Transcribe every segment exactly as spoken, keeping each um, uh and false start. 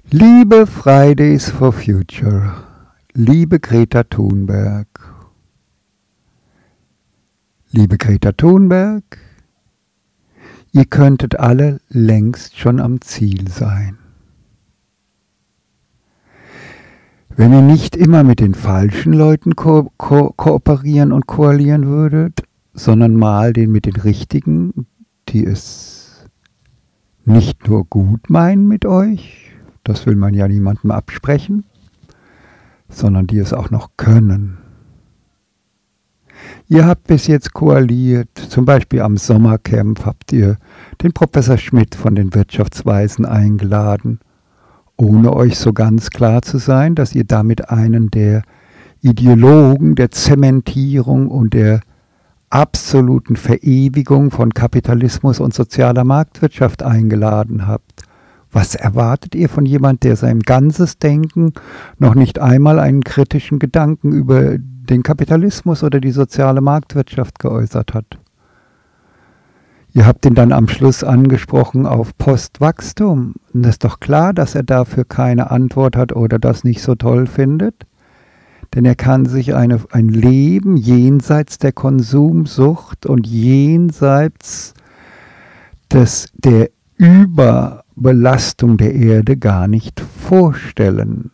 Liebe Fridays for Future, liebe Greta Thunberg, liebe Greta Thunberg, ihr könntet alle längst schon am Ziel sein. Wenn ihr nicht immer mit den falschen Leuten ko ko kooperieren und koalieren würdet, sondern mal den mit den richtigen, die es nicht nur gut meinen mit euch, das will man ja niemandem absprechen, sondern die es auch noch können. Ihr habt bis jetzt koaliert, zum Beispiel am Sommercamp habt ihr den Professor Schmidt von den Wirtschaftsweisen eingeladen, ohne euch so ganz klar zu sein, dass ihr damit einen der Ideologen der Zementierung und der absoluten Verewigung von Kapitalismus und sozialer Marktwirtschaft eingeladen habt. Was erwartet ihr von jemand, der sein ganzes Denken noch nicht einmal einen kritischen Gedanken über den Kapitalismus oder die soziale Marktwirtschaft geäußert hat? Ihr habt ihn dann am Schluss angesprochen auf Postwachstum. Und es ist doch klar, dass er dafür keine Antwort hat oder das nicht so toll findet. Denn er kann sich eine, ein Leben jenseits der Konsumsucht und jenseits des, der Überbelastung der Erde gar nicht vorstellen.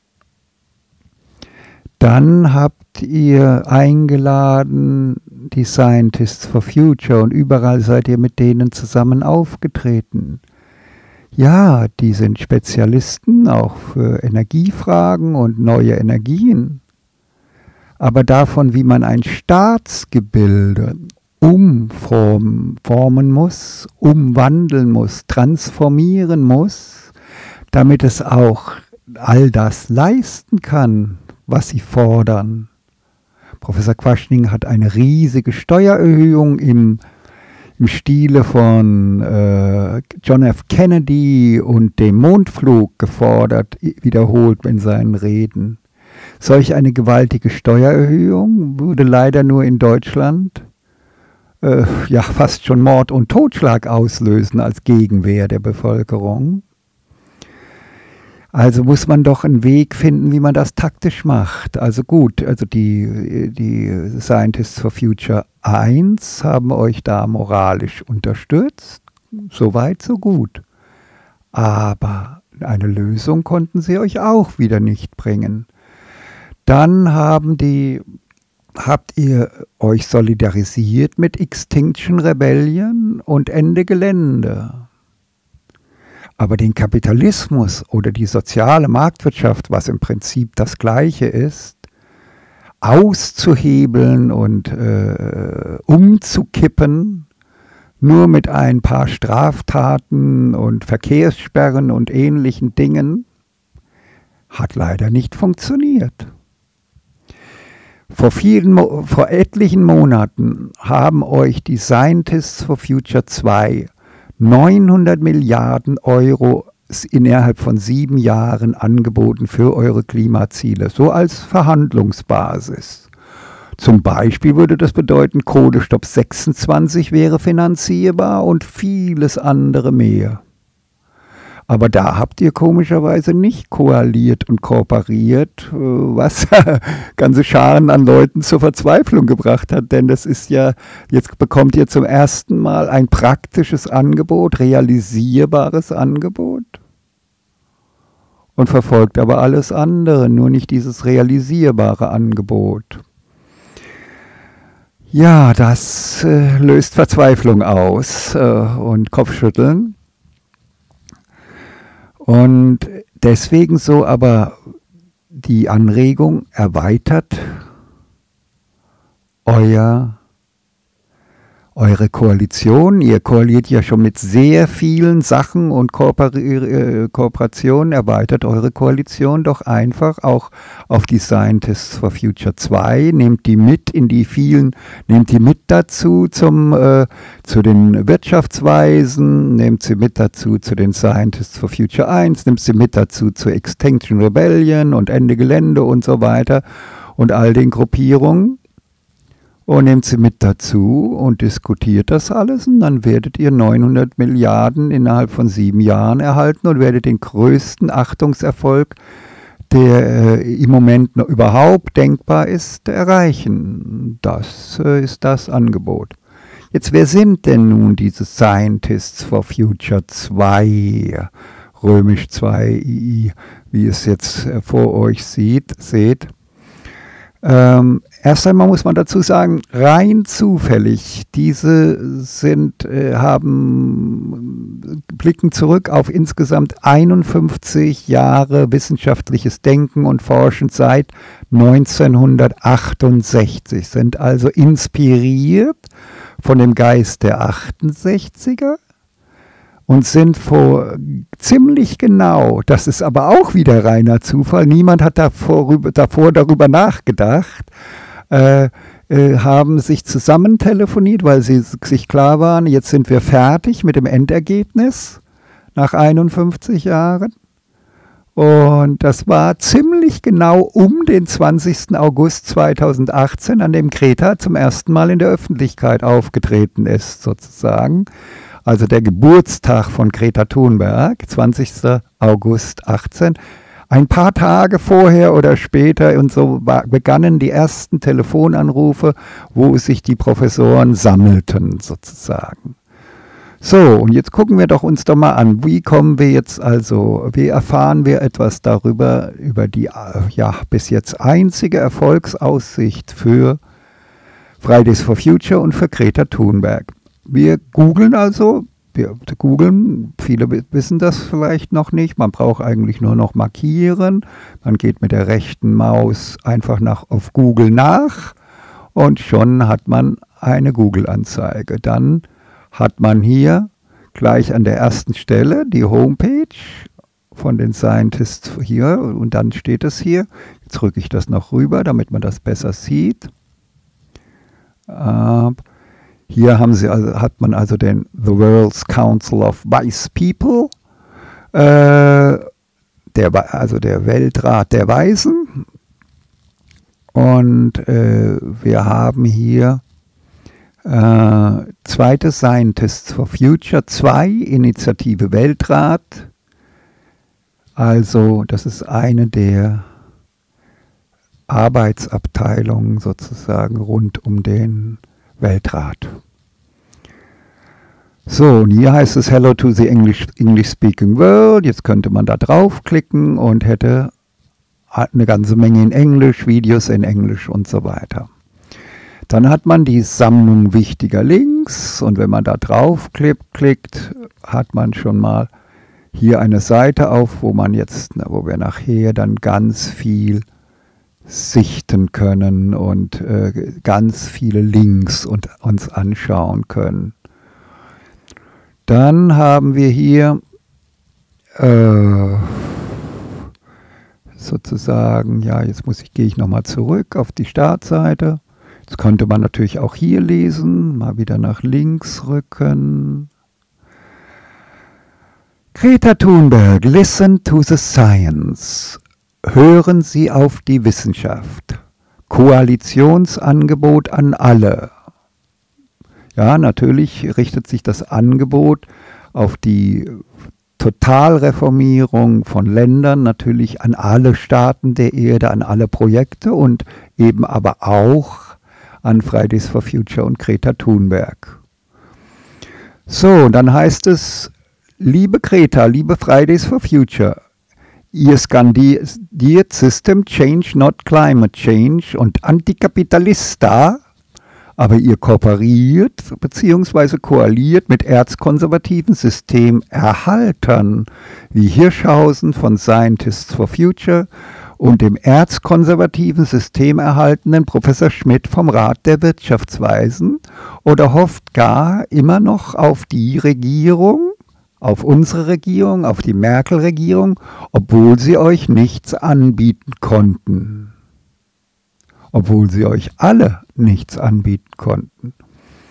Dann habt ihr eingeladen die Scientists for Future und überall seid ihr mit denen zusammen aufgetreten. Ja, die sind Spezialisten auch für Energiefragen und neue Energien. Aber davon, wie man ein Staatsgebilde umformen formen muss, umwandeln muss, transformieren muss, damit es auch all das leisten kann, was sie fordern. Professor Quaschning hat eine riesige Steuererhöhung im, im Stile von äh, John F. Kennedy und dem Mondflug gefordert, wiederholt in seinen Reden. Solch eine gewaltige Steuererhöhung würde leider nur in Deutschland äh, ja fast schon Mord und Totschlag auslösen als Gegenwehr der Bevölkerung. Also muss man doch einen Weg finden, wie man das taktisch macht. Also gut, also die, die Scientists for Future eins haben euch da moralisch unterstützt. So weit, so gut. Aber eine Lösung konnten sie euch auch wieder nicht bringen. Dann haben die, habt ihr euch solidarisiert mit Extinction Rebellion und Ende Gelände. Aber den Kapitalismus oder die soziale Marktwirtschaft, was im Prinzip das Gleiche ist, auszuhebeln und äh, umzukippen, nur mit ein paar Straftaten und Verkehrssperren und ähnlichen Dingen, hat leider nicht funktioniert. Vor, vielen, vor etlichen Monaten haben euch die Scientists for Future zwei neunhundert Milliarden Euro innerhalb von sieben Jahren angeboten für eure Klimaziele, so als Verhandlungsbasis. Zum Beispiel würde das bedeuten, Kohlestopp sechsundzwanzig wäre finanzierbar und vieles andere mehr. Aber da habt ihr komischerweise nicht koaliert und kooperiert, was ganze Scharen an Leuten zur Verzweiflung gebracht hat. Denn das ist ja, jetzt bekommt ihr zum ersten Mal ein praktisches Angebot, realisierbares Angebot und verfolgt aber alles andere, nur nicht dieses realisierbare Angebot. Ja, das äh, löst Verzweiflung aus äh, und Kopfschütteln. Und deswegen so aber die Anregung erweitert euer, eure Koalition. Ihr koaliert ja schon mit sehr vielen Sachen und Kooperationen. Erweitert eure Koalition doch einfach auch auf die Scientists for Future zwei. Nehmt die mit in die vielen, nehmt die mit dazu zum, äh, zu den Wirtschaftsweisen, nehmt sie mit dazu zu den Scientists for Future eins, nehmt sie mit dazu zu Extinction Rebellion und Ende Gelände und so weiter und all den Gruppierungen. und nehmt sie mit dazu und diskutiert das alles und dann werdet ihr neunhundert Milliarden innerhalb von sieben Jahren erhalten und werdet den größten Achtungserfolg, der äh, im Moment noch überhaupt denkbar ist, erreichen. Das äh, ist das Angebot. Jetzt, wer sind denn nun diese Scientists for Future zwei, römisch zwei I I, wie es jetzt äh, vor euch sieht, seht? Ähm, erst einmal muss man dazu sagen, rein zufällig, diese sind, äh, haben, blicken zurück auf insgesamt einundfünfzig Jahre wissenschaftliches Denken und Forschen seit neunzehnhundertachtundsechzig, sind also inspiriert von dem Geist der achtundsechziger und sind vor ziemlich genau, das ist aber auch wieder reiner Zufall, niemand hat davor, davor darüber nachgedacht, äh, äh, haben sich zusammen telefoniert, weil sie sich klar waren, jetzt sind wir fertig mit dem Endergebnis nach einundfünfzig Jahren. Und das war ziemlich genau um den zwanzigsten August zweitausendachtzehn, an dem Greta zum ersten Mal in der Öffentlichkeit aufgetreten ist, sozusagen. Also der Geburtstag von Greta Thunberg, zwanzigster August achtzehn. Ein paar Tage vorher oder später und so begannen die ersten Telefonanrufe, wo sich die Professoren sammelten, sozusagen. So, und jetzt gucken wir doch uns doch mal an, wie kommen wir jetzt also, wie erfahren wir etwas darüber, über die ja, bis jetzt einzige Erfolgsaussicht für Fridays for Future und für Greta Thunberg. Wir googeln also, wir googeln, viele wissen das vielleicht noch nicht, man braucht eigentlich nur noch markieren, man geht mit der rechten Maus einfach nach, auf Google nach und schon hat man eine Google-Anzeige. Dann hat man hier gleich an der ersten Stelle die Homepage von den Scientists hier und dann steht es hier, jetzt rücke ich das noch rüber, damit man das besser sieht. Äh, Hier haben sie, also, hat man also den The World's Council of Wise People, äh, der, also der Weltrat der Weisen. Und äh, wir haben hier äh, zweite Scientists for Future zwei, Initiative Weltrat. Also das ist eine der Arbeitsabteilungen sozusagen rund um den Weltrat. So, und hier heißt es Hello to the English, English Speaking World. Jetzt könnte man da draufklicken und hätte eine ganze Menge in Englisch, Videos in Englisch und so weiter. Dann hat man die Sammlung wichtiger Links und wenn man da draufklickt, hat man schon mal hier eine Seite auf, wo man jetzt, wo wir nachher dann ganz viel sichten können und äh, ganz viele Links und uns anschauen können. Dann haben wir hier äh, sozusagen, ja, jetzt muss ich, gehe ich nochmal zurück auf die Startseite. Jetzt könnte man natürlich auch hier lesen, mal wieder nach links rücken. Greta Thunberg, listen to the science. Hören Sie auf die Wissenschaft. Koalitionsangebot an alle. Ja, natürlich richtet sich das Angebot auf die Totalreformierung von Ländern, natürlich an alle Staaten der Erde, an alle Projekte und eben aber auch an Fridays for Future und Greta Thunberg. So, dann heißt es, liebe Greta, liebe Fridays for Future, ihr skandiert System Change, not Climate Change und Antikapitalista, aber ihr kooperiert bzw. koaliert mit erzkonservativen Systemerhaltern wie Hirschhausen von Scientists for Future und dem erzkonservativen Systemerhaltenden Professor Schmidt vom Rat der Wirtschaftsweisen oder hofft gar immer noch auf die Regierung, auf unsere Regierung, auf die Merkel-Regierung, obwohl sie euch nichts anbieten konnten. Obwohl sie euch alle nichts anbieten konnten.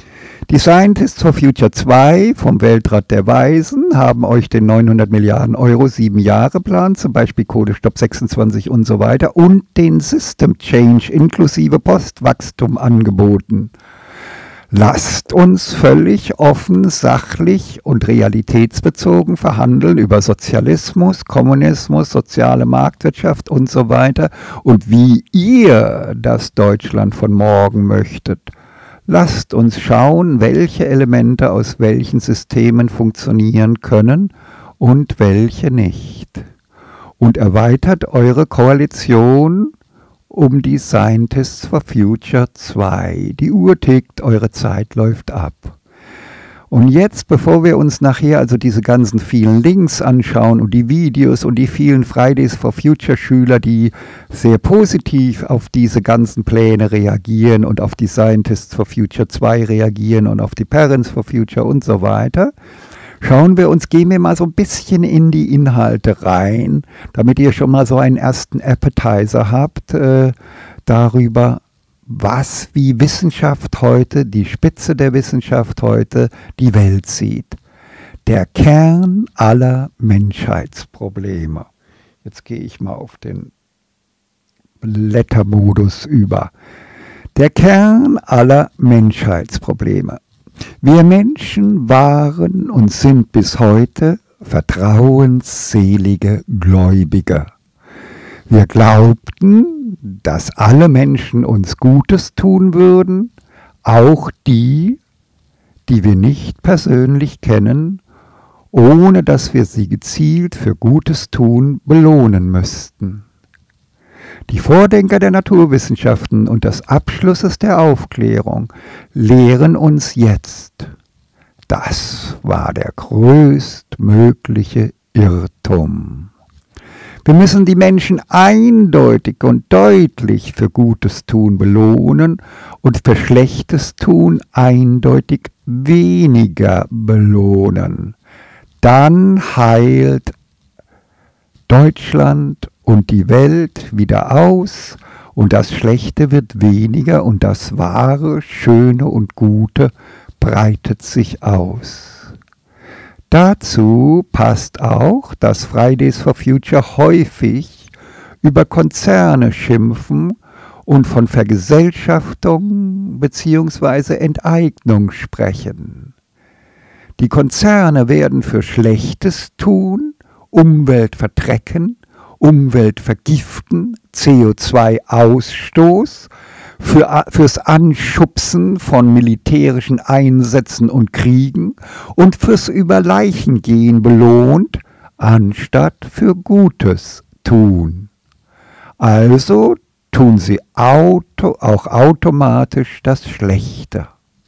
Die Scientists for Future zwei vom Weltrat der Weisen haben euch den neunhundert Milliarden Euro sieben-Jahre-Plan, zum Beispiel Kohlestopp sechsundzwanzig und so weiter, und den System Change inklusive Postwachstum angeboten. Lasst uns völlig offen, sachlich und realitätsbezogen verhandeln über Sozialismus, Kommunismus, soziale Marktwirtschaft und so weiter und wie ihr das Deutschland von morgen möchtet. Lasst uns schauen, welche Elemente aus welchen Systemen funktionieren können und welche nicht. Und erweitert eure Koalition um die Scientists for Future zwei. Die Uhr tickt, eure Zeit läuft ab. Und jetzt, bevor wir uns nachher also diese ganzen vielen Links anschauen und die Videos und die vielen Fridays for Future Schüler, die sehr positiv auf diese ganzen Pläne reagieren und auf die Scientists for Future zwei reagieren und auf die Parents for Future und so weiter, schauen wir uns, gehen wir mal so ein bisschen in die Inhalte rein, damit ihr schon mal so einen ersten Appetizer habt äh, darüber, was wie Wissenschaft heute, die Spitze der Wissenschaft heute, die Welt sieht. Der Kern aller Menschheitsprobleme. Jetzt gehe ich mal auf den Blättermodus über. Der Kern aller Menschheitsprobleme. Wir Menschen waren und sind bis heute vertrauensselige Gläubige. Wir glaubten, dass alle Menschen uns Gutes tun würden, auch die, die wir nicht persönlich kennen, ohne dass wir sie gezielt für Gutes tun belohnen müssten. Die Vordenker der Naturwissenschaften und des Abschlusses der Aufklärung lehren uns jetzt, das war der größtmögliche Irrtum. Wir müssen die Menschen eindeutig und deutlich für Gutes tun belohnen und für Schlechtes tun eindeutig weniger belohnen. Dann heilt Deutschland und die Welt wieder aus und das Schlechte wird weniger und das Wahre, Schöne und Gute breitet sich aus. Dazu passt auch, dass Fridays for Future häufig über Konzerne schimpfen und von Vergesellschaftung bzw. Enteignung sprechen. Die Konzerne werden für Schlechtes tun, Umwelt verdrecken, Umwelt vergiften, C O zwei Ausstoß, für, fürs Anschubsen von militärischen Einsätzen und Kriegen und fürs Überleichengehen belohnt, anstatt für Gutes tun. Also tun sie auto, auch automatisch das Schlechte.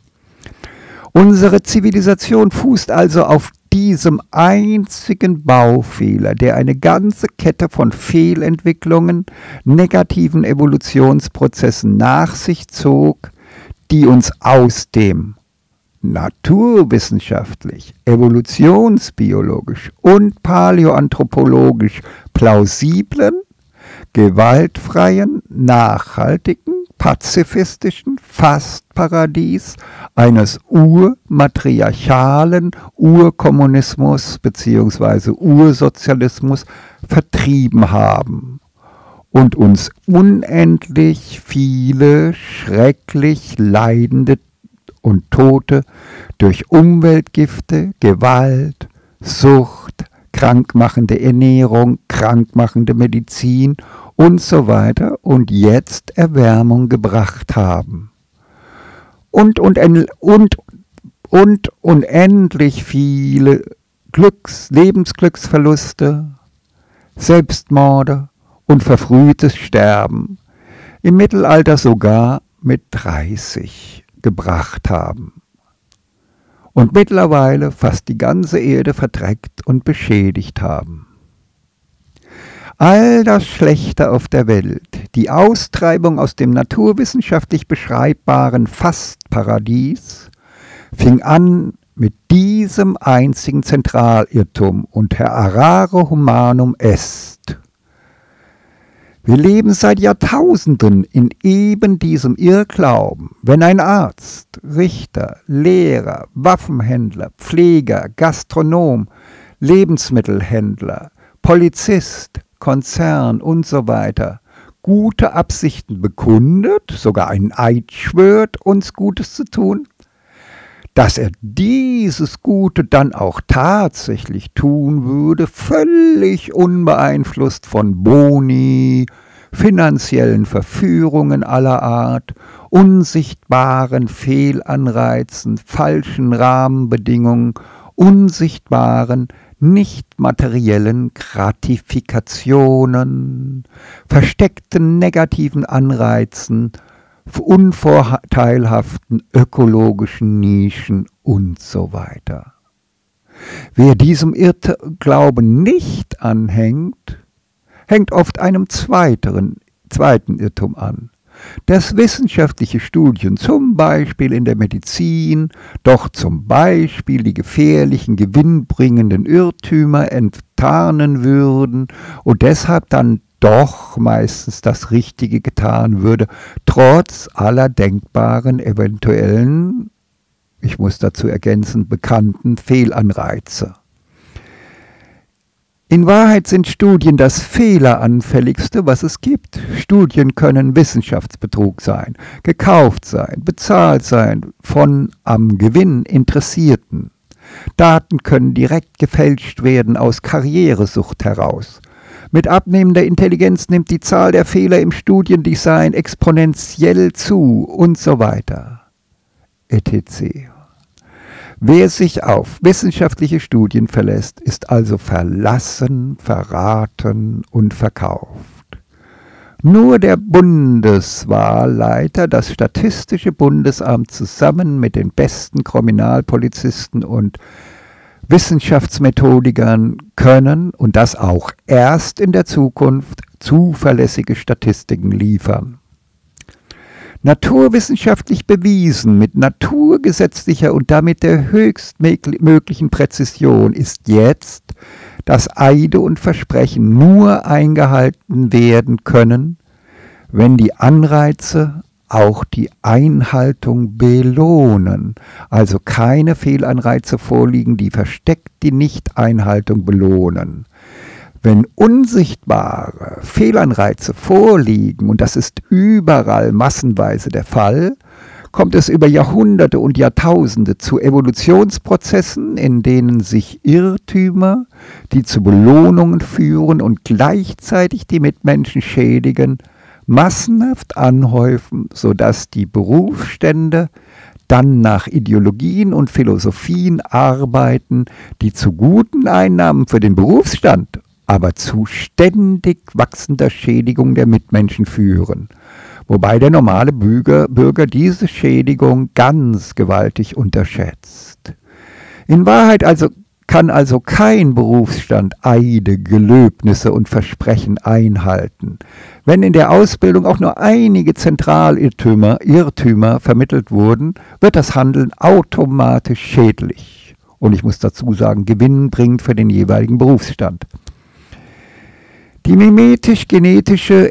Unsere Zivilisation fußt also auf diesem einzigen Baufehler, der eine ganze Kette von Fehlentwicklungen, negativen Evolutionsprozessen nach sich zog, die uns aus dem naturwissenschaftlich, evolutionsbiologisch und paläoanthropologisch plausiblen, gewaltfreien, nachhaltigen, pazifistischen Fastparadies eines urmatriarchalen Urkommunismus bzw. Ursozialismus vertrieben haben und uns unendlich viele schrecklich Leidende und Tote durch Umweltgifte, Gewalt, Sucht, krankmachende Ernährung, krankmachende Medizin und so weiter und jetzt Erwärmung gebracht haben. Und, und, und, und unendlich viele Glücks-, Lebensglücksverluste, Selbstmorde und verfrühtes Sterben, im Mittelalter sogar mit dreißig gebracht haben. Und mittlerweile fast die ganze Erde verdreckt und beschädigt haben. All das Schlechte auf der Welt, die Austreibung aus dem naturwissenschaftlich beschreibbaren Fastparadies, fing an mit diesem einzigen Zentralirrtum und Herr Arare humanum est. Wir leben seit Jahrtausenden in eben diesem Irrglauben. Wenn ein Arzt, Richter, Lehrer, Waffenhändler, Pfleger, Gastronom, Lebensmittelhändler, Polizist, Konzern und so weiter gute Absichten bekundet, sogar einen Eid schwört, uns Gutes zu tun, dass er dieses Gute dann auch tatsächlich tun würde, völlig unbeeinflusst von Boni, finanziellen Verführungen aller Art, unsichtbaren Fehlanreizen, falschen Rahmenbedingungen, unsichtbaren, nicht materiellen Gratifikationen, versteckten negativen Anreizen, unvorteilhaften ökologischen Nischen und so weiter. Wer diesem Irrglauben nicht anhängt, hängt oft einem zweiteren, zweiten Irrtum an, dass wissenschaftliche Studien, zum Beispiel in der Medizin, doch zum Beispiel die gefährlichen, gewinnbringenden Irrtümer enttarnen würden und deshalb dann doch meistens das Richtige getan würde, trotz aller denkbaren, eventuellen, ich muss dazu ergänzen, bekannten Fehlanreize. In Wahrheit sind Studien das fehleranfälligste, was es gibt. Studien können Wissenschaftsbetrug sein, gekauft sein, bezahlt sein von am Gewinn Interessierten. Daten können direkt gefälscht werden aus Karrieresucht heraus. Mit abnehmender Intelligenz nimmt die Zahl der Fehler im Studiendesign exponentiell zu und so weiter. et cetera. Wer sich auf wissenschaftliche Studien verlässt, ist also verlassen, verraten und verkauft. Nur der Bundeswahlleiter, das Statistische Bundesamt zusammen mit den besten Kriminalpolizisten und Wissenschaftsmethodikern können, und das auch erst in der Zukunft, zuverlässige Statistiken liefern. Naturwissenschaftlich bewiesen, mit naturgesetzlicher und damit der höchstmöglichen Präzision ist jetzt, dass Eide und Versprechen nur eingehalten werden können, wenn die Anreize auch die Einhaltung belohnen, also keine Fehlanreize vorliegen, die versteckt die Nichteinhaltung belohnen. Wenn unsichtbare Fehlanreize vorliegen, und das ist überall massenweise der Fall, kommt es über Jahrhunderte und Jahrtausende zu Evolutionsprozessen, in denen sich Irrtümer, die zu Belohnungen führen und gleichzeitig die Mitmenschen schädigen, massenhaft anhäufen, sodass die Berufsstände dann nach Ideologien und Philosophien arbeiten, die zu guten Einnahmen für den Berufsstand, aber zu ständig wachsender Schädigung der Mitmenschen führen, wobei der normale Bürger, Bürger diese Schädigung ganz gewaltig unterschätzt. In Wahrheit also kann also kein Berufsstand Eide, Gelöbnisse und Versprechen einhalten. Wenn in der Ausbildung auch nur einige Zentralirrtümer Irrtümer vermittelt wurden, wird das Handeln automatisch schädlich. Und ich muss dazu sagen, gewinnbringend für den jeweiligen Berufsstand. Die mimetisch-genetische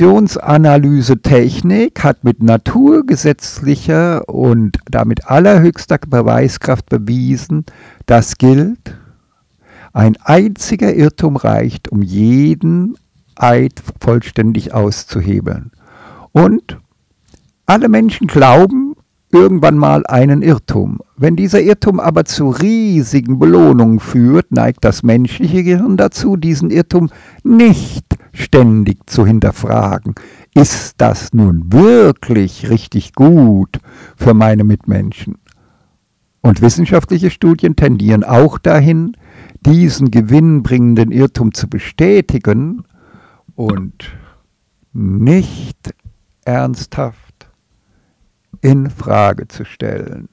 Evolutionsanalyse-Technik hat mit naturgesetzlicher und damit allerhöchster Beweiskraft bewiesen, das gilt, ein einziger Irrtum reicht, um jeden Eid vollständig auszuhebeln. Und alle Menschen glauben irgendwann mal einen Irrtum. Wenn dieser Irrtum aber zu riesigen Belohnungen führt, neigt das menschliche Gehirn dazu, diesen Irrtum nicht ständig zu hinterfragen. Ist das nun wirklich richtig gut für meine Mitmenschen? Und wissenschaftliche Studien tendieren auch dahin, diesen gewinnbringenden Irrtum zu bestätigen und nicht ernsthaft in Frage zu stellen.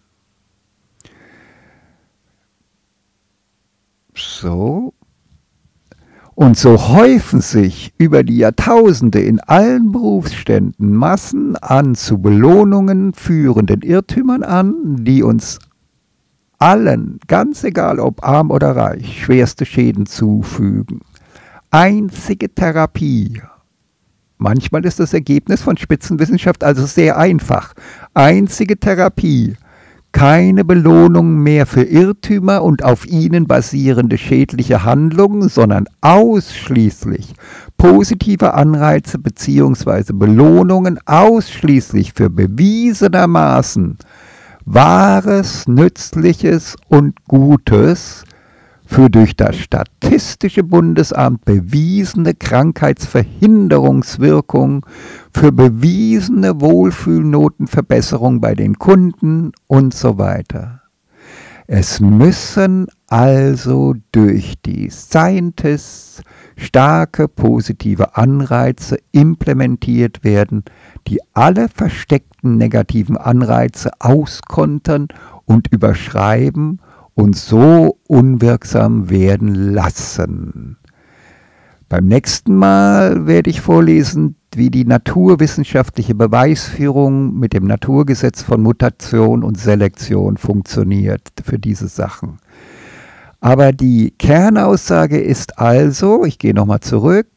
So. Und so häufen sich über die Jahrtausende in allen Berufsständen Massen an zu Belohnungen führenden Irrtümern an, die uns allen, ganz egal ob arm oder reich, schwerste Schäden zufügen. Einzige Therapie Manchmal ist das Ergebnis von Spitzenwissenschaft also sehr einfach. Einzige Therapie: keine Belohnung mehr für Irrtümer und auf ihnen basierende schädliche Handlungen, sondern ausschließlich positive Anreize bzw. Belohnungen, ausschließlich für bewiesenermaßen Wahres, Nützliches und Gutes, für durch das Statistische Bundesamt bewiesene Krankheitsverhinderungswirkung, für bewiesene Wohlfühlnotenverbesserung bei den Kunden und so weiter. Es müssen also durch die Scientists starke positive Anreize implementiert werden, die alle versteckten negativen Anreize auskontern und überschreiben und so unwirksam werden lassen. Beim nächsten Mal werde ich vorlesen, wie die naturwissenschaftliche Beweisführung mit dem Naturgesetz von Mutation und Selektion funktioniert für diese Sachen. Aber die Kernaussage ist also, ich gehe nochmal zurück,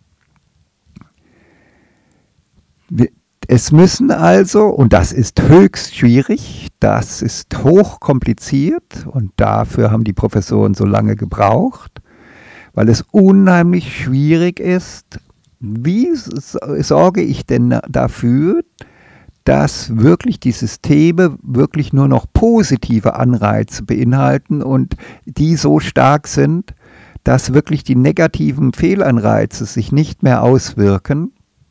es müssen also, und das ist höchst schwierig, das ist hochkompliziert und dafür haben die Professoren so lange gebraucht, weil es unheimlich schwierig ist, wie sorge ich denn dafür, dass wirklich die Systeme wirklich nur noch positive Anreize beinhalten und die so stark sind, dass wirklich die negativen Fehlanreize sich nicht mehr auswirken.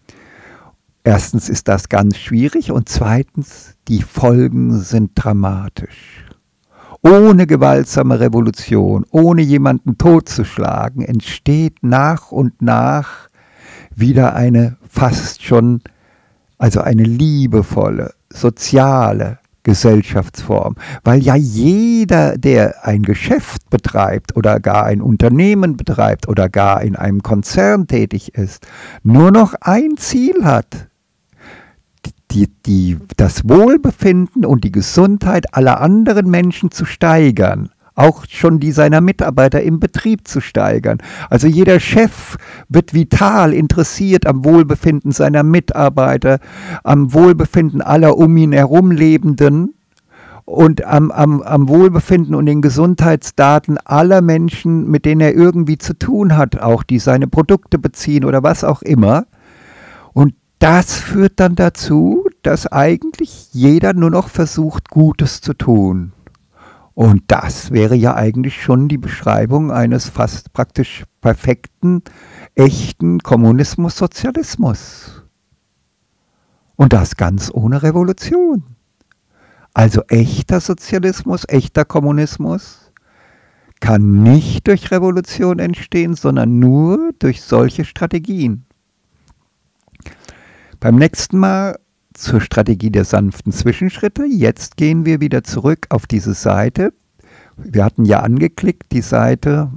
Erstens ist das ganz schwierig und zweitens, die Folgen sind dramatisch. Ohne gewaltsame Revolution, ohne jemanden totzuschlagen, entsteht nach und nach wieder eine fast schon, also eine liebevolle, soziale Gesellschaftsform. Weil ja jeder, der ein Geschäft betreibt oder gar ein Unternehmen betreibt oder gar in einem Konzern tätig ist, nur noch ein Ziel hat: Die, die, das Wohlbefinden und die Gesundheit aller anderen Menschen zu steigern, auch schon die seiner Mitarbeiter im Betrieb zu steigern. Also jeder Chef wird vital interessiert am Wohlbefinden seiner Mitarbeiter, am Wohlbefinden aller um ihn herum Lebenden und am, am, am Wohlbefinden und den Gesundheitsdaten aller Menschen, mit denen er irgendwie zu tun hat, auch die seine Produkte beziehen oder was auch immer. Und das führt dann dazu, dass eigentlich jeder nur noch versucht, Gutes zu tun. Und das wäre ja eigentlich schon die Beschreibung eines fast praktisch perfekten, echten Kommunismus, Sozialismus. Und das ganz ohne Revolution. Also echter Sozialismus, echter Kommunismus kann nicht durch Revolution entstehen, sondern nur durch solche Strategien. Beim nächsten Mal zur Strategie der sanften Zwischenschritte. Jetzt gehen wir wieder zurück auf diese Seite. Wir hatten ja angeklickt, die Seite,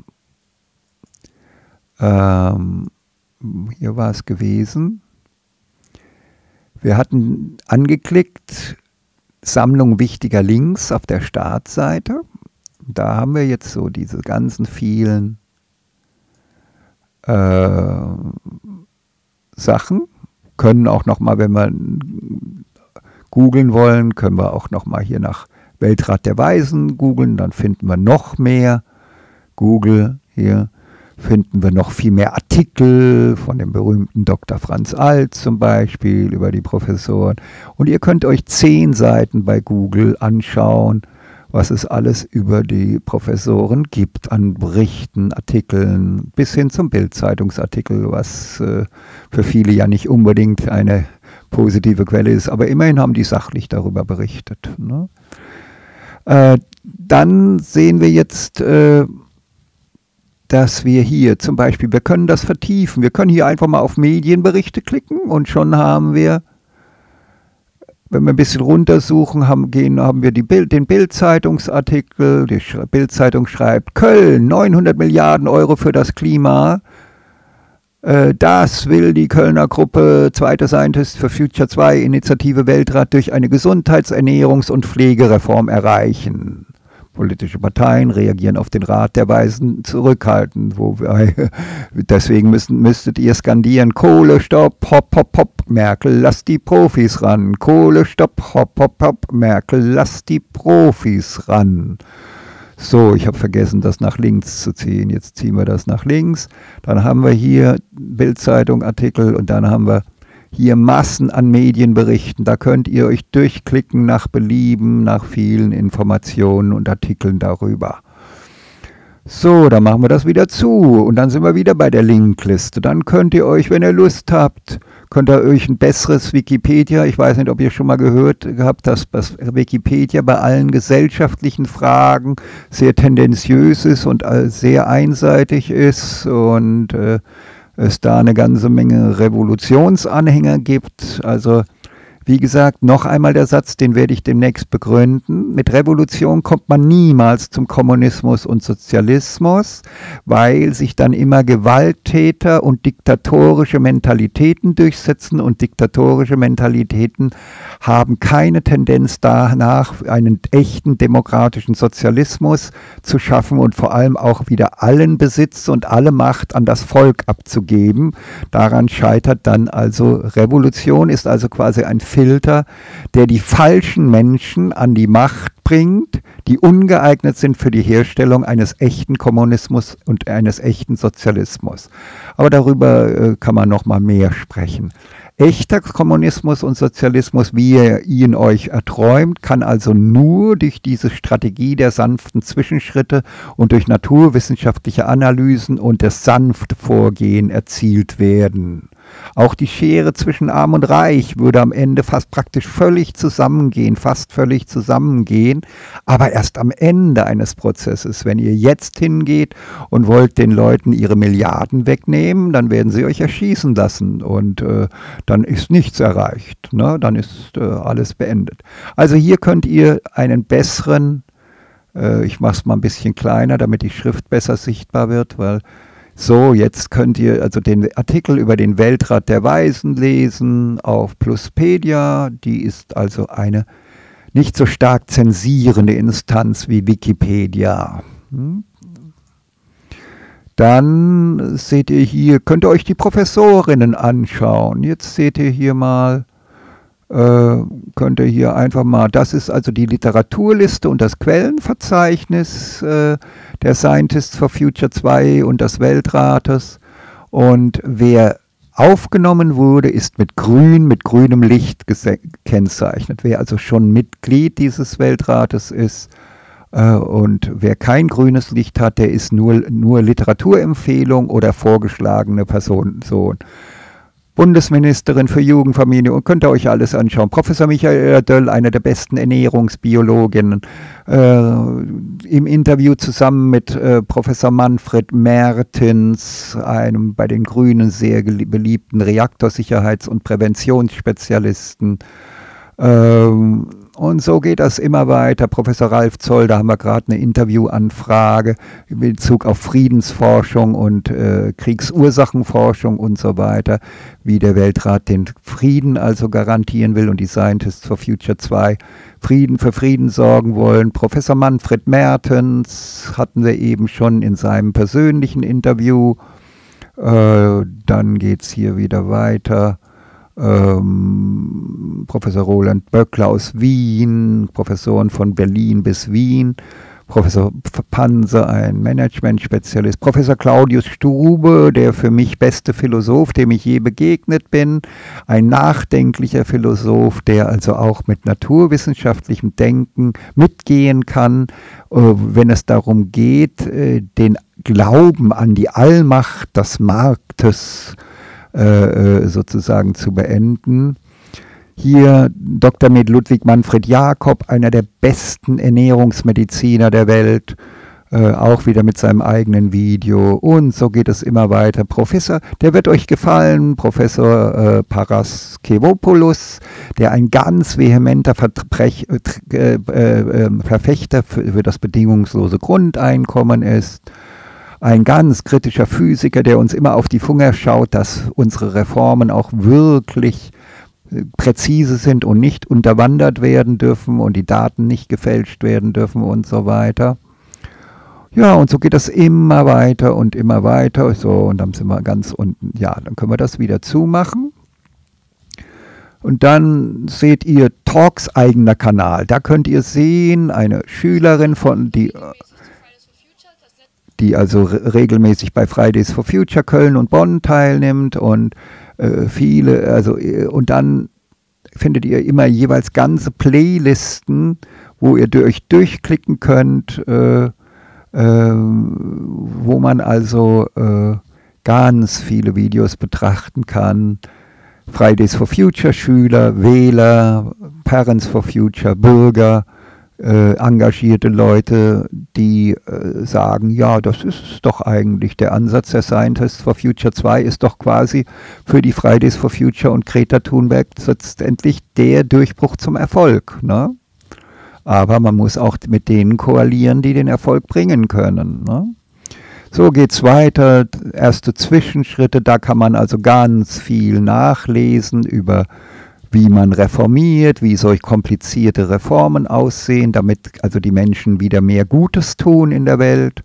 ähm, hier war es gewesen. Wir hatten angeklickt, Sammlung wichtiger Links auf der Startseite. Da haben wir jetzt so diese ganzen vielen äh, Sachen. Können auch nochmal, wenn wir googeln wollen, können wir auch nochmal hier nach Weltrat der Weisen googeln, dann finden wir noch mehr. Google, hier finden wir noch viel mehr Artikel von dem berühmten Doktor Franz Alt zum Beispiel über die Professoren. Und ihr könnt euch zehn Seiten bei Google anschauen, was es alles über die Professoren gibt an Berichten, Artikeln, bis hin zum Bild-Zeitungsartikel, was äh, für viele ja nicht unbedingt eine positive Quelle ist, aber immerhin haben die sachlich darüber berichtet. Ne? Äh, dann sehen wir jetzt, äh, dass wir hier zum Beispiel, wir können das vertiefen, wir können hier einfach mal auf Medienberichte klicken und schon haben wir, wenn wir ein bisschen runtersuchen, haben, gehen, haben wir die Bild, den Bild-Zeitungsartikel. Die Bild-Zeitung schreibt, Köln, neunhundert Milliarden Euro für das Klima. Äh, das will die Kölner Gruppe Zweite Scientist for Future zwei Initiative Weltrat durch eine Gesundheits-, Ernährungs- und Pflegereform erreichen. Politische Parteien reagieren auf den Rat der Weisen zurückhaltend. Wo wir, deswegen müssen, müsstet ihr skandieren, Kohle, stopp, hopp, hopp, hopp, Merkel, lass die Profis ran. Kohle, stopp, hopp, hopp, hopp, Merkel, lass die Profis ran. So, ich habe vergessen, das nach links zu ziehen. Jetzt ziehen wir das nach links. Dann haben wir hier Bild-Zeitung, Artikel und dann haben wir hier Massen an Medienberichten. Da könnt ihr euch durchklicken nach Belieben, nach vielen Informationen und Artikeln darüber. So, dann machen wir das wieder zu und dann sind wir wieder bei der Linkliste. Dann könnt ihr euch, wenn ihr Lust habt, könnt ihr euch ein besseres Wikipedia, ich weiß nicht, ob ihr schon mal gehört habt, dass das Wikipedia bei allen gesellschaftlichen Fragen sehr tendenziös ist und sehr einseitig ist und äh, es da eine ganze Menge Revolutionsanhänger gibt. Also wie gesagt, noch einmal der Satz, den werde ich demnächst begründen. Mit Revolution kommt man niemals zum Kommunismus und Sozialismus, weil sich dann immer Gewalttäter und diktatorische Mentalitäten durchsetzen und diktatorische Mentalitäten haben keine Tendenz danach, einen echten demokratischen Sozialismus zu schaffen und vor allem auch wieder allen Besitz und alle Macht an das Volk abzugeben. Daran scheitert dann also Revolution, ist also quasi ein Filter, der die falschen Menschen an die Macht bringt, die ungeeignet sind für die Herstellung eines echten Kommunismus und eines echten Sozialismus. Aber darüber äh, kann man noch mal mehr sprechen. Echter Kommunismus und Sozialismus, wie ihr ihn euch erträumt, kann also nur durch diese Strategie der sanften Zwischenschritte und durch naturwissenschaftliche Analysen und das sanfte Vorgehen erzielt werden. Auch die Schere zwischen Arm und Reich würde am Ende fast praktisch völlig zusammengehen, fast völlig zusammengehen, aber erst am Ende eines Prozesses. Wenn ihr jetzt hingeht und wollt den Leuten ihre Milliarden wegnehmen, dann werden sie euch erschießen lassen und äh, dann ist nichts erreicht, ne? Dann ist äh, alles beendet. Also hier könnt ihr einen besseren, äh, ich mache es mal ein bisschen kleiner, damit die Schrift besser sichtbar wird, weil so, jetzt könnt ihr also den Artikel über den Weltrat der Weisen lesen auf Pluspedia. Die ist also eine nicht so stark zensierende Instanz wie Wikipedia. Dann seht ihr hier, könnt ihr euch die Professorinnen anschauen. Jetzt seht ihr hier mal, äh, könnt ihr hier einfach mal, das ist also die Literaturliste und das Quellenverzeichnis äh, der Scientists for Future zwei und des Weltrates. Und wer aufgenommen wurde, ist mit grün, mit grünem Licht gekennzeichnet. Wer also schon Mitglied dieses Weltrates ist äh, und wer kein grünes Licht hat, der ist nur, nur Literaturempfehlung oder vorgeschlagene Person. So. Bundesministerin für Jugend, Familie und könnt ihr euch alles anschauen. Professor Michael Döll, einer der besten Ernährungsbiologinnen, äh, im Interview zusammen mit äh, Professor Manfred Mertens, einem bei den Grünen sehr beliebten Reaktorsicherheits- und Präventionsspezialisten. Ähm, Und so geht das immer weiter. Professor Ralf Zoll, da haben wir gerade eine Interviewanfrage in Bezug auf Friedensforschung und äh, Kriegsursachenforschung und so weiter, wie der Weltrat den Frieden also garantieren will und die Scientists for Future zwei Frieden für Frieden sorgen wollen. Professor Manfred Mertens hatten wir eben schon in seinem persönlichen Interview. Äh, dann geht es hier wieder weiter. Ähm, Professor Roland Böckler aus Wien, Professoren von Berlin bis Wien, Professor Panse, ein Management-Spezialist, Professor Claudius Strube, der für mich beste Philosoph, dem ich je begegnet bin, ein nachdenklicher Philosoph, der also auch mit naturwissenschaftlichem Denken mitgehen kann, äh, wenn es darum geht, äh, den Glauben an die Allmacht des Marktes Äh, sozusagen zu beenden. Hier Doktor Med Ludwig Manfred Jakob, einer der besten Ernährungsmediziner der Welt, äh, auch wieder mit seinem eigenen Video und so geht es immer weiter. Professor, der wird euch gefallen, Professor äh, Paraskevopoulos, der ein ganz vehementer Verbrech, äh, äh, Verfechter für, für das bedingungslose Grundeinkommen ist. Ein ganz kritischer Physiker, der uns immer auf die Finger schaut, dass unsere Reformen auch wirklich präzise sind und nicht unterwandert werden dürfen und die Daten nicht gefälscht werden dürfen und so weiter. Ja, und so geht das immer weiter und immer weiter. So, und dann sind wir ganz unten. Ja, dann können wir das wieder zumachen. Und dann seht ihr Talks eigener Kanal. Da könnt ihr sehen, eine Schülerin von, die, die also re regelmäßig bei Fridays for Future Köln und Bonn teilnimmt und äh, viele, also und dann findet ihr immer jeweils ganze Playlisten, wo ihr durch durchklicken könnt, äh, äh, wo man also äh, ganz viele Videos betrachten kann. Fridays for Future Schüler, Wähler, Parents for Future, Bürger, äh, engagierte Leute, die äh, sagen, ja, das ist doch eigentlich der Ansatz der Scientists for Future zwei ist doch quasi für die Fridays for Future und Greta Thunberg letztendlich der Durchbruch zum Erfolg. Ne? Aber man muss auch mit denen koalieren, die den Erfolg bringen können. Ne? So geht's weiter, erste Zwischenschritte, da kann man also ganz viel nachlesen über wie man reformiert, wie solch komplizierte Reformen aussehen, damit also die Menschen wieder mehr Gutes tun in der Welt.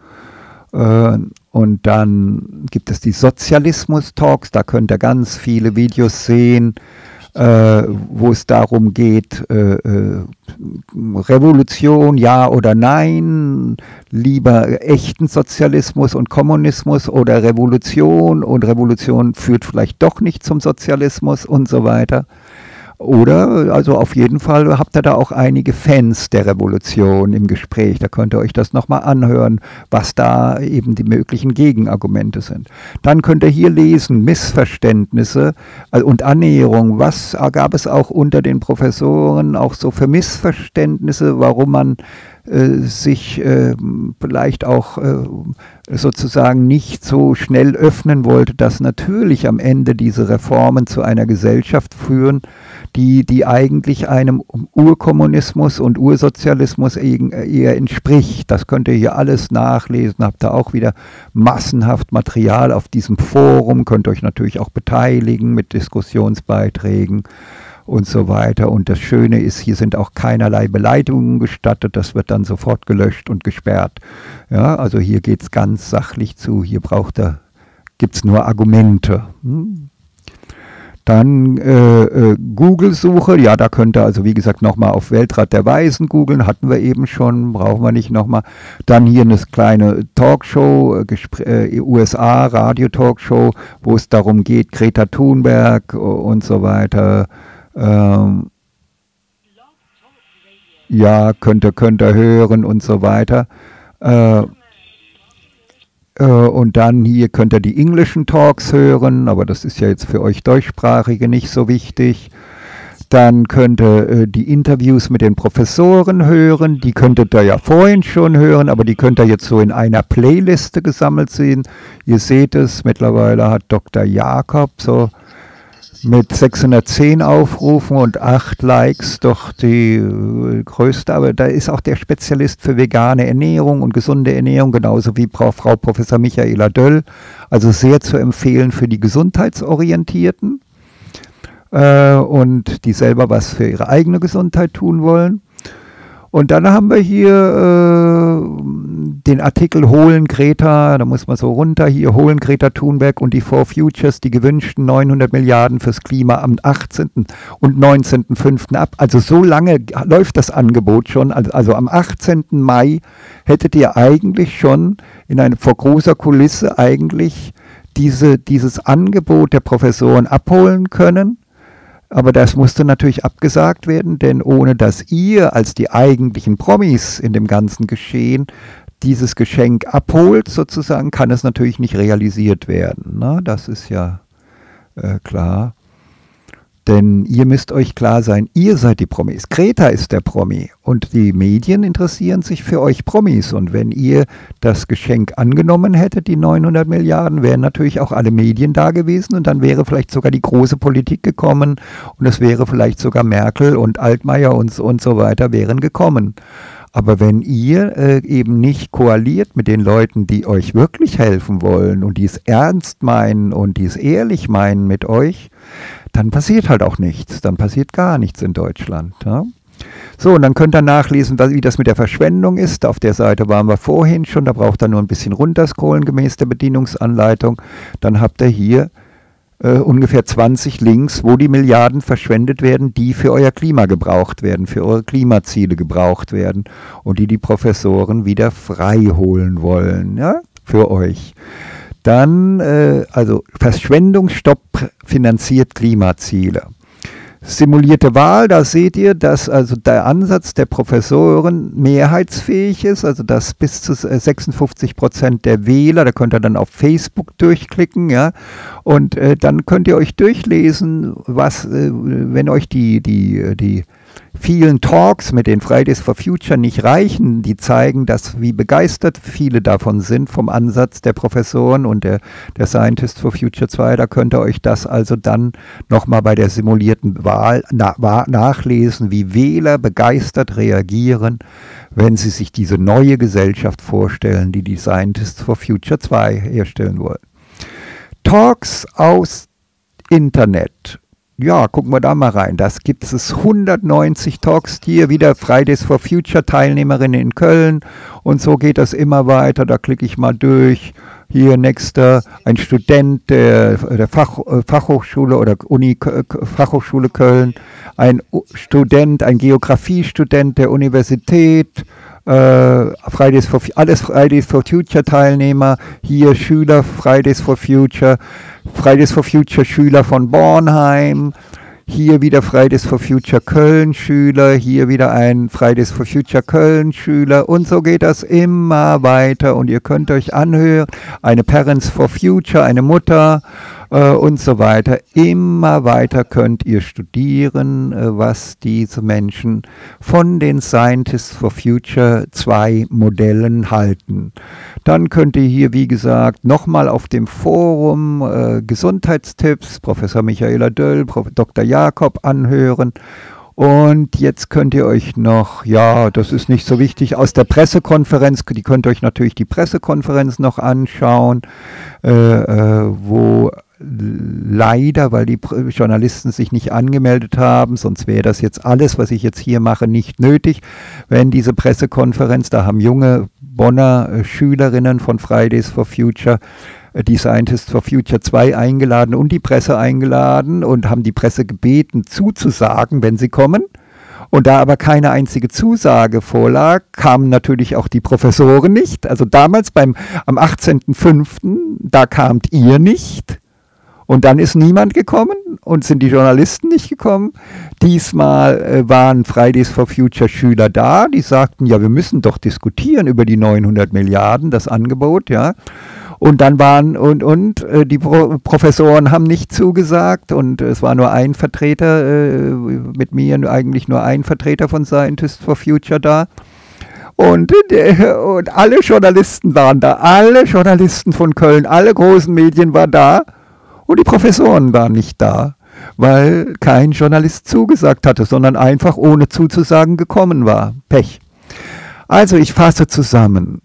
Und dann gibt es die Sozialismus-Talks, da könnt ihr ganz viele Videos sehen, Äh, wo es darum geht, äh, äh, Revolution, ja oder nein, lieber echten Sozialismus und Kommunismus oder Revolution und Revolution führt vielleicht doch nicht zum Sozialismus und so weiter. Oder, also auf jeden Fall habt ihr da auch einige Fans der Revolution im Gespräch. Da könnt ihr euch das nochmal anhören, was da eben die möglichen Gegenargumente sind. Dann könnt ihr hier lesen, Missverständnisse und Annäherung. Was gab es auch unter den Professoren auch so für Missverständnisse, warum man äh, sich äh, vielleicht auch äh, sozusagen nicht so schnell öffnen wollte, dass natürlich am Ende diese Reformen zu einer Gesellschaft führen, die, die eigentlich einem Urkommunismus und Ursozialismus eher entspricht. Das könnt ihr hier alles nachlesen, habt ihr auch wieder massenhaft Material auf diesem Forum, könnt euch natürlich auch beteiligen mit Diskussionsbeiträgen und so weiter. Und das Schöne ist, hier sind auch keinerlei Beleidigungen gestattet, das wird dann sofort gelöscht und gesperrt. Ja, also hier geht es ganz sachlich zu, hier braucht er, gibt es nur Argumente. Hm? Dann äh, äh, Google-Suche, ja, da könnt ihr also wie gesagt nochmal auf Weltrat der Weisen googeln, hatten wir eben schon, brauchen wir nicht nochmal. Dann hier eine kleine Talkshow, äh, U S A, Radio-Talkshow, wo es darum geht, Greta Thunberg und so weiter. Ähm, ja, könnt ihr, könnt ihr hören und so weiter. Äh, Und dann hier könnt ihr die englischen Talks hören, aber das ist ja jetzt für euch Deutschsprachige nicht so wichtig. Dann könnt ihr äh, die Interviews mit den Professoren hören, die könntet ihr ja vorhin schon hören, aber die könnt ihr jetzt so in einer Playliste gesammelt sehen. Ihr seht es, mittlerweile hat Doktor Jakob so mit sechshundertzehn Aufrufen und acht Likes doch die äh, größte, aber da ist auch der Spezialist für vegane Ernährung und gesunde Ernährung, genauso wie Frau, Frau Professor Michaela Döll, also sehr zu empfehlen für die Gesundheitsorientierten äh, und die selber was für ihre eigene Gesundheit tun wollen. Und dann haben wir hier äh, den Artikel Holen Greta, da muss man so runter, hier Holen Greta Thunberg und die Four Futures, die gewünschten neunhundert Milliarden fürs Klima am achtzehnten und neunzehnten fünften ab. Also so lange läuft das Angebot schon, also, also am achtzehnten Mai hättet ihr eigentlich schon in eine, vor großer Kulisse eigentlich diese, dieses Angebot der Professoren abholen können. Aber das musste natürlich abgesagt werden, denn ohne dass ihr als die eigentlichen Promis in dem ganzen Geschehen dieses Geschenk abholt, sozusagen, kann es natürlich nicht realisiert werden. Ne? Das ist ja äh, klar. Denn ihr müsst euch klar sein, ihr seid die Promis. Greta ist der Promi und die Medien interessieren sich für euch Promis. Und wenn ihr das Geschenk angenommen hättet, die neunhundert Milliarden, wären natürlich auch alle Medien da gewesen und dann wäre vielleicht sogar die große Politik gekommen und es wäre vielleicht sogar Merkel und Altmaier und, und so weiter wären gekommen. Aber wenn ihr äh, eben nicht koaliert mit den Leuten, die euch wirklich helfen wollen und die es ernst meinen und die es ehrlich meinen mit euch, dann passiert halt auch nichts. Dann passiert gar nichts in Deutschland. Ja? So, und dann könnt ihr nachlesen, wie das mit der Verschwendung ist. Auf der Seite waren wir vorhin schon, da braucht ihr nur ein bisschen runterscrollen gemäß der Bedienungsanleitung. Dann habt ihr hier äh, ungefähr zwanzig Links, wo die Milliarden verschwendet werden, die für euer Klima gebraucht werden, für eure Klimaziele gebraucht werden und die die Professoren wieder frei holen wollen, ja, für euch. Dann, äh, also Verschwendungsstopp finanziert Klimaziele. Simulierte Wahl, da seht ihr, dass also der Ansatz der Professoren mehrheitsfähig ist, also dass bis zu sechsundfünfzig Prozent der Wähler, da könnt ihr dann auf Facebook durchklicken, ja, und äh, dann könnt ihr euch durchlesen, was, äh, wenn euch die, die, die vielen Talks mit den Fridays for Future nicht reichen, die zeigen, dass wie begeistert viele davon sind vom Ansatz der Professoren und der, der Scientists for Future zwei, da könnt ihr euch das also dann nochmal bei der simulierten Wahl na, nachlesen, wie Wähler begeistert reagieren, wenn sie sich diese neue Gesellschaft vorstellen, die die Scientists for Future zwei herstellen wollen. Talks aus Internet. Ja, gucken wir da mal rein. Das gibt es hundertneunzig Talks hier, wieder Fridays for Future Teilnehmerinnen in Köln und so geht das immer weiter. Da klicke ich mal durch. Hier nächster, ein Student der, der Fach, Fachhochschule oder Uni Fachhochschule Köln, ein Student, ein Geografiestudent der Universität, äh, Fridays for, alles Fridays for Future Teilnehmer, hier Schüler Fridays for Future, Fridays for Future Schüler von Bornheim, hier wieder Fridays for Future Köln Schüler, hier wieder ein Fridays for Future Köln Schüler und so geht das immer weiter und ihr könnt euch anhören, eine Parents for Future, eine Mutter äh, und so weiter. Immer weiter könnt ihr studieren, äh, was diese Menschen von den Scientists for Future zwei Modellen halten. Dann könnt ihr hier, wie gesagt, nochmal auf dem Forum äh, Gesundheitstipps, Professor Michaela Döll, Prof Doktor Jakob anhören. Und jetzt könnt ihr euch noch, ja, das ist nicht so wichtig, aus der Pressekonferenz, die könnt ihr euch natürlich die Pressekonferenz noch anschauen, äh, äh, wo leider, weil die Journalisten sich nicht angemeldet haben, sonst wäre das jetzt alles, was ich jetzt hier mache, nicht nötig, wenn diese Pressekonferenz, da haben junge Bonner äh, Schülerinnen von Fridays for Future äh, die Scientists for Future zwei eingeladen und die Presse eingeladen und haben die Presse gebeten zuzusagen, wenn sie kommen. Und da aber keine einzige Zusage vorlag, kamen natürlich auch die Professoren nicht. Also damals beim, am achtzehnten fünften, da kamt ihr nicht. Und dann ist niemand gekommen und sind die Journalisten nicht gekommen. Diesmal äh, waren Fridays for Future Schüler da, die sagten, ja, wir müssen doch diskutieren über die neunhundert Milliarden, das Angebot, ja. Und dann waren, und, und äh, die Pro Professoren haben nicht zugesagt und es war nur ein Vertreter, äh, mit mir eigentlich nur ein Vertreter von Scientists for Future da. Und, äh, und alle Journalisten waren da, alle Journalisten von Köln, alle großen Medien waren da. Und die Professoren waren nicht da, weil kein Journalist zugesagt hatte, sondern einfach ohne zuzusagen gekommen war. Pech. Also ich fasse zusammen.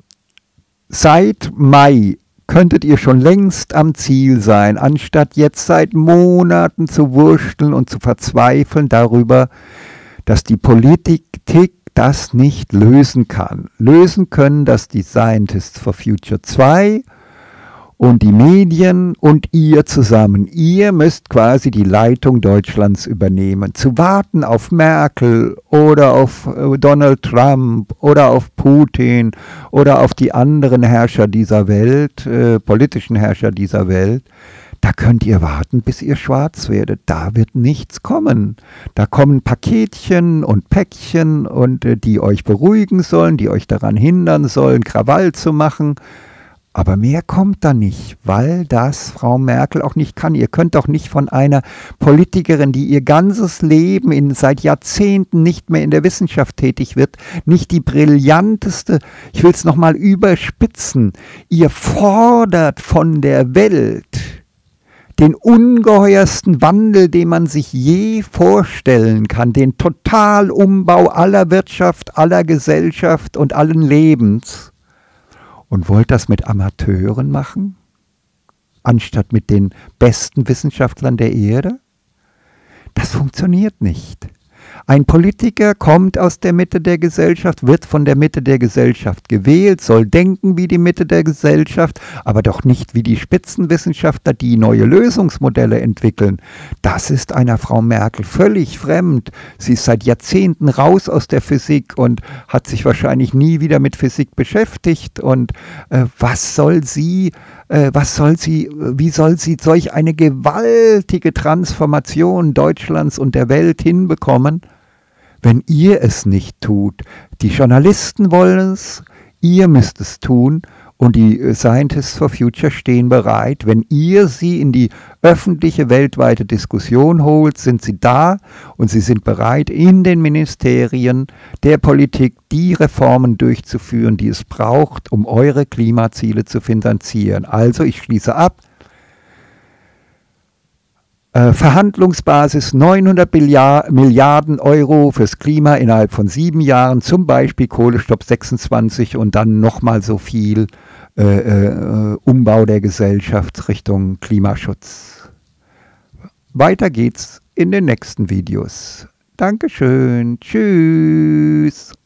Seit Mai könntet ihr schon längst am Ziel sein, anstatt jetzt seit Monaten zu wursteln und zu verzweifeln darüber, dass die Politik das nicht lösen kann. Lösen können das die Scientists for Future zwei und die Medien und ihr zusammen. Ihr müsst quasi die Leitung Deutschlands übernehmen. Zu warten auf Merkel oder auf Donald Trump oder auf Putin oder auf die anderen Herrscher dieser Welt, äh, politischen Herrscher dieser Welt, da könnt ihr warten, bis ihr schwarz werdet. Da wird nichts kommen. Da kommen Paketchen und Päckchen, und äh, die euch beruhigen sollen, die euch daran hindern sollen, Krawall zu machen. Aber mehr kommt da nicht, weil das Frau Merkel auch nicht kann. Ihr könnt doch nicht von einer Politikerin, die ihr ganzes Leben in, seit Jahrzehnten nicht mehr in der Wissenschaft tätig wird, nicht die brillanteste, ich will es nochmal überspitzen, ihr fordert von der Welt den ungeheuersten Wandel, den man sich je vorstellen kann, den Totalumbau aller Wirtschaft, aller Gesellschaft und allen Lebens und wollt das mit Amateuren machen, anstatt mit den besten Wissenschaftlern der Erde? Das funktioniert nicht. Ein Politiker kommt aus der Mitte der Gesellschaft, wird von der Mitte der Gesellschaft gewählt, soll denken wie die Mitte der Gesellschaft, aber doch nicht wie die Spitzenwissenschaftler, die neue Lösungsmodelle entwickeln. Das ist einer Frau Merkel völlig fremd. Sie ist seit Jahrzehnten raus aus der Physik und hat sich wahrscheinlich nie wieder mit Physik beschäftigt. Und äh, was soll sie, äh, was soll sie, wie soll sie solch eine gewaltige Transformation Deutschlands und der Welt hinbekommen, wenn ihr es nicht tut? Die Journalisten wollen es, ihr müsst es tun und die Scientists for Future stehen bereit. Wenn ihr sie in die öffentliche weltweite Diskussion holt, sind sie da und sie sind bereit, in den Ministerien der Politik die Reformen durchzuführen, die es braucht, um eure Klimaziele zu finanzieren. Also, ich schließe ab. Äh, Verhandlungsbasis neunhundert Milliarden Euro fürs Klima innerhalb von sieben Jahren, zum Beispiel Kohlestopp sechsundzwanzig und dann nochmal so viel äh, äh, Umbau der Gesellschaft Richtung Klimaschutz. Weiter geht's in den nächsten Videos. Dankeschön. Tschüss.